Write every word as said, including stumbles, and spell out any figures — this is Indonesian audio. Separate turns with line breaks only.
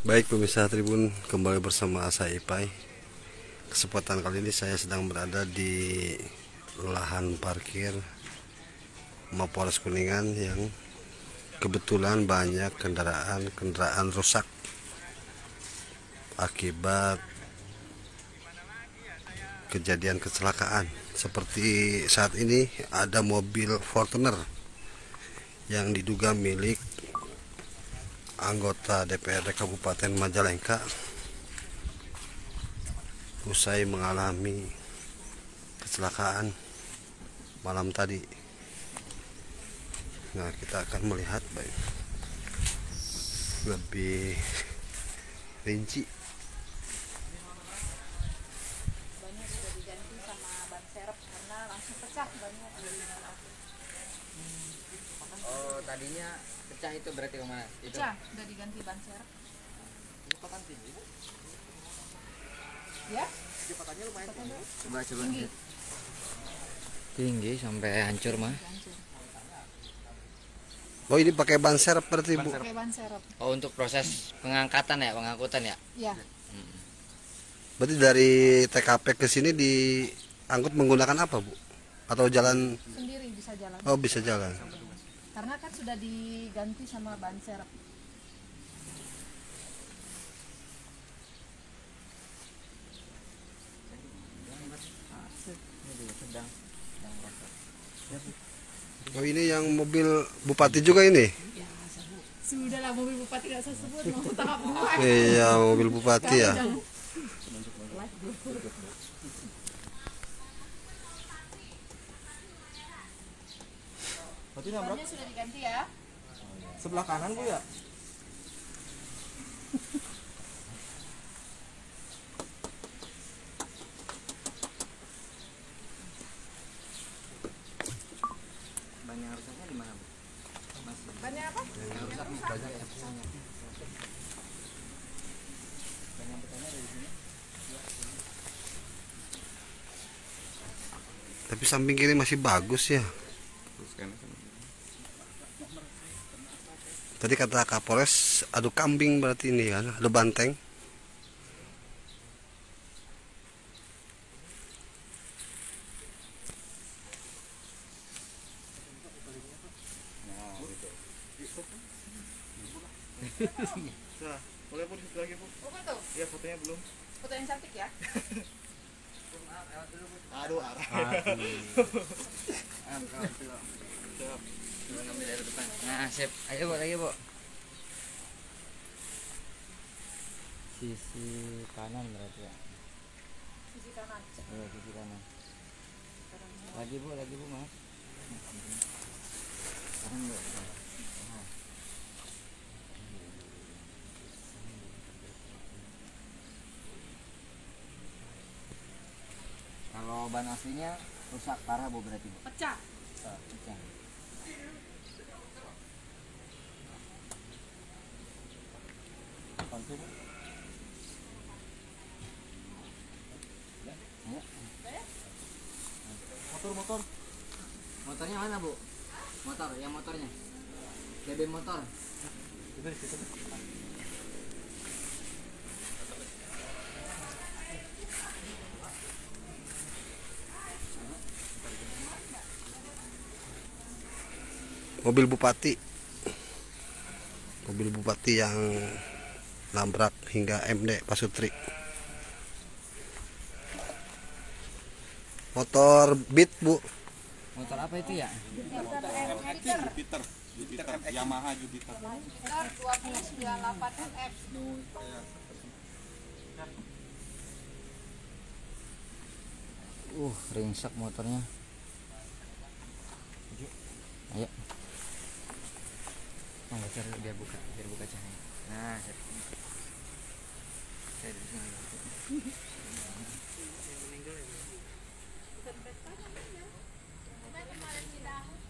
Baik pemirsa Tribun, kembali bersama saya Ipai. Kesempatan kali ini saya sedang berada di lahan parkir Mapolres Kuningan yang kebetulan banyak kendaraan-kendaraan rusak akibat kejadian kecelakaan. Seperti saat ini ada mobil Fortuner yang diduga milik anggota D P R D Kabupaten Majalengka usai mengalami kecelakaan malam tadi. Nah, kita akan melihat baik lebih rinci.
Bannya sudah diganti sama ban serep karena langsung pecah bannya.
Oh, tadinya pecah itu berarti kemana? Itu.
Pecah, udah diganti ban serep.
Kecepatan tinggi, Bu.
Ya?
Kecepatannya lumayan tinggi. Coba coba.
Tinggi.
Tinggi sampai hancur mah.
Hancur.
Oh, ini pakai ban serep berarti, Bu?
Pakai ban serep.
Oh, untuk proses pengangkatan ya, pengangkutan ya?
Iya.
Berarti dari T K P ke sini diangkut menggunakan apa, Bu? Atau jalan?
Sendiri bisa jalan.
Oh, bisa jalan.
Karena kan sudah diganti sama ban serep.
Oh, ini yang mobil bupati juga ini?
Sudahlah, mobil bupati nggak saya sebut, mau tahap dua.
Iya, mobil bupati ya.
Berarti nabrak
Bannya sudah diganti ya.
sebelah kanan, Bu, ya?
Banyak rusaknya di mana, Bu?
Bannya apa?
Yang rusaknya banyak ya. Banyak betulnya dari sini.
Tapi samping kiri masih bagus ya. Tadi kata Kapolres adu kambing berarti ini kan, adu banteng.
Nah, boleh Bu situ lagi, Bu.
Oh, betul.
Iya, fotonya belum.
Foto yang cantik ya.
Aduh, arah.
Ngambil dari depan. Nah, sip. Ayo, Bu, lagi, Bu. Sisi kanan berarti ya.
Sisi kanan.
Iya, sisi kanan. Lagi, Bu, lagi, Bu, Mas. Kanan, Bu. Kalau ban aslinya rusak parah, Bu, berarti, Bu.
Pecah.
Pecah.
Pantu, Bu. Motor, motor.
Motornya mana, Bu? Motor, yang motornya. B B motor.
Itu di situ, Bu.
Mobil bupati. Mobil bupati yang nabrak hingga M D Pasutri. Motor Beat, Bu.
Motor apa itu ya?
Jupiter, Jupiter, Yamaha Jupiter.
Jupiter dua belas sembilan delapan F.
Uh, ringsek motornya. Ayo. Oh, geser dulu, biar buka, biar buka cahaya. Nah, sip. Saya di sini.
Kemarin di daun.